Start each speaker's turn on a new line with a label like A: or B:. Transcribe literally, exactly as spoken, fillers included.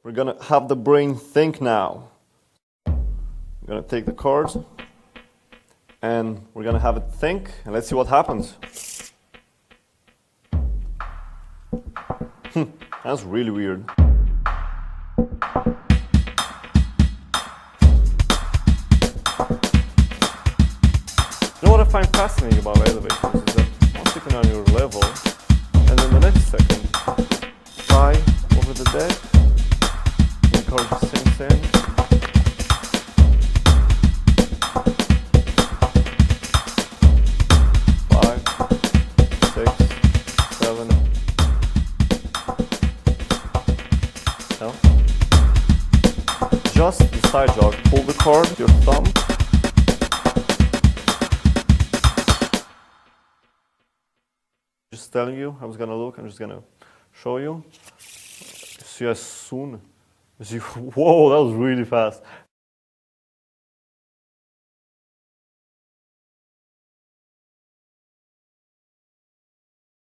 A: We're gonna have the brain think now. I'm gonna take the chords and we're gonna have it think, and let's see what happens. Hmm, that's really weird. You know what I find fascinating about elevators is that once you can on your level, and then the next second, fly over the deck, and the chord just sinks in. Five, six, seven. No? Just the side jog. Pull the chord, your thumb. Just telling you, I was gonna look, I'm just gonna show you. See as soon as you, whoa, that was really fast.